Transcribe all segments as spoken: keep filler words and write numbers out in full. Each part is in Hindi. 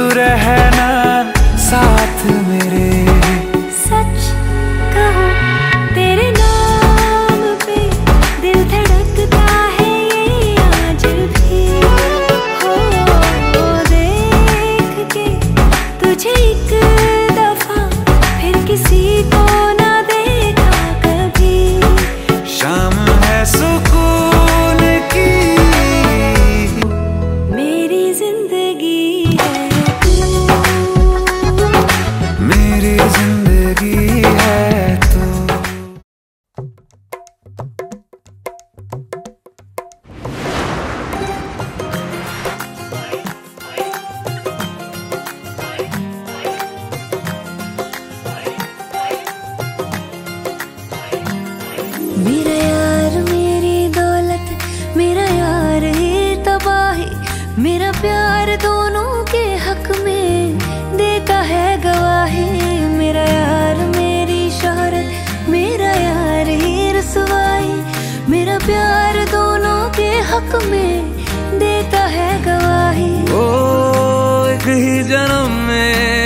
तू रहना साथ मेरे। सच कहूं तेरे नाम पे दिल धड़कता है ये आज भी। हो, हो देख के तुझे एक दफा फिर किसी को ना देखा कभी। शाम है सुकून की, मेरी जिंदगी है तू, मेरी जिंदगी है तू। मेरा यार मेरी दौलत, मेरा यार ही तबाही, मेरा प्यार दोनों के हक में देता है गवाही। मेरा यार मेरी शोहरत, मेरा यार ही रसवाई, मेरा प्यार दोनों के हक में देता है गवाही। ओ एक ही जन्म में,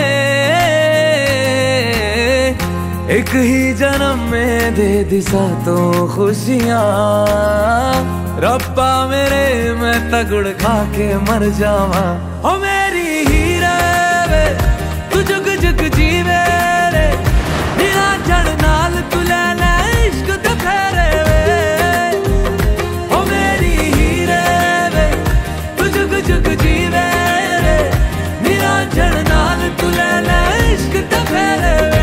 एक ही जन्म में दे दी सातों खुशियाँ। रब्बा मेरे मैं तगड़ खा के मर जावा। ओ मेरी हीरे वे तू जुग जुग जीवे रे, निरा जड़ नाल तू ले ले इश्क ते फेरे वे। ओ मेरी हीरे वे तू जुग जुग जीवे रे, निरा जड़ नाल तू ले ले इश्क ते फेरे वे।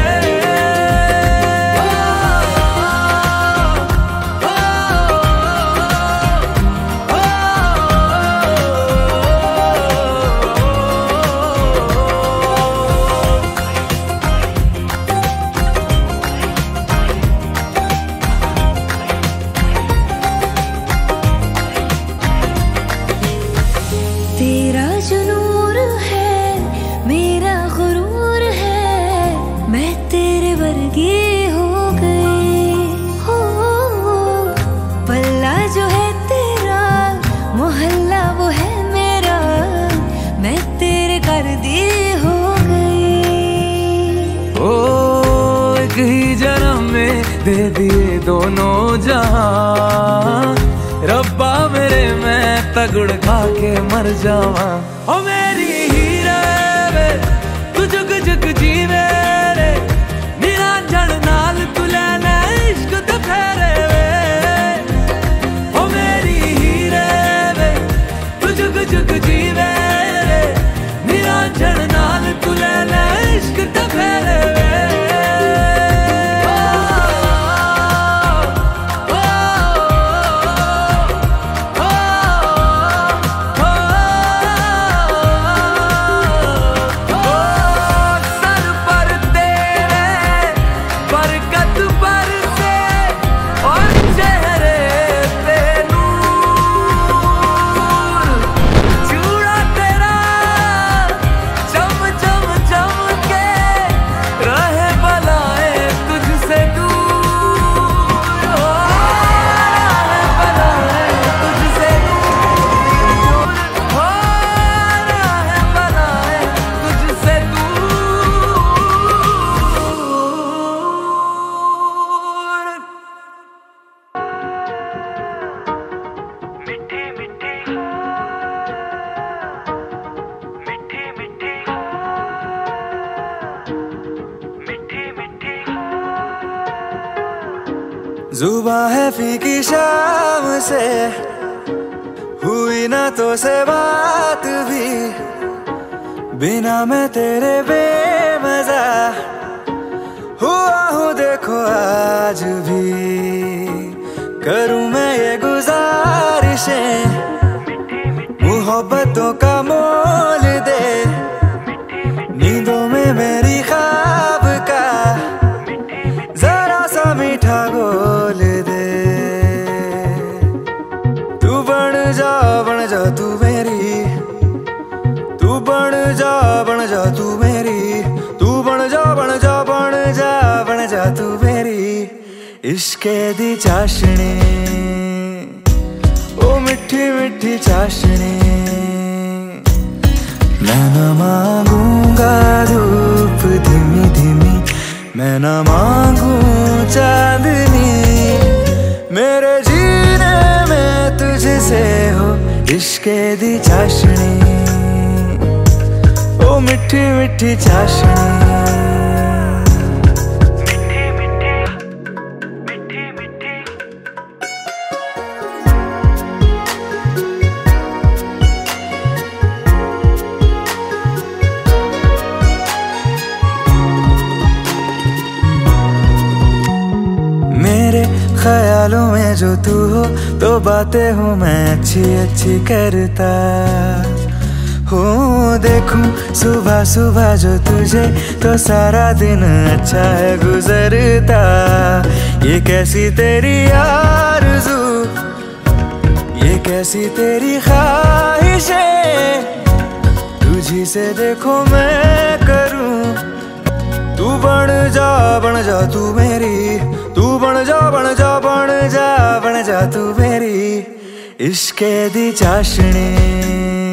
तेरा जो नूर है मेरा गुरूर है, मैं तेरे वर्गी हो गई। हो पल्ला जो है तेरा, मोहल्ला वो है मेरा, मैं तेरे कर दी हो गई। ओ एक ही जन्म में दे दिए दोनों जहां। रब्बा मेरे मैं तगड़ खा के मर जावा। ओ मेरी हीरे वे तू जुग जुग जीवे रे, निरा जड़ नाल तू ले ले इश्क ते फेरे वे। ओ मेरी हीरे वे तू जुग जुग जीवे रे, निरा जड़ नाल तू ले ले इश्क ते फेरे वे। जुबां है फीकी शाम से, हुई ना तो से बात भी, बिना मैं तेरे बेमजा हुआ हूँ देखो आज भी। करूँ मैं ये गुजारिशें, मोहब्बतों का मोल दे, नींदों में मेरी ख्वाब का जरा सा मीठा घोल दे। तू बन जा बन जा तू मेरी, तू बन जा बन जा तू मेरी, तू बन जा बन जा बन जा बन जा तू मेरी। इश्के दी चाशनी ओ मिठी मिठी चाशनी, मैं न मांगूंगा धूप धीमी धीमी, मैं न मांगू चांदनी, मेरे जीने में तुझसे हो इश्क़े दी चाशनी, ओ मिठी मिठी चाशनी। मेरे ख्यालों में जो तू हो तो बातें हूँ मैं अच्छी अच्छी करता हूँ, देखूं सुबह सुबह जो तुझे तो सारा दिन अच्छा है गुजरता। ये कैसी तेरी आरज़ू, ये कैसी तेरी ख्वाहिशें, तुझी से देखो मैं करूँ, तू बन जा बन जा तू मेरी, तू बन जा बन जा बन जा बन जा तू मेरी इश्क़े दी चाशनी।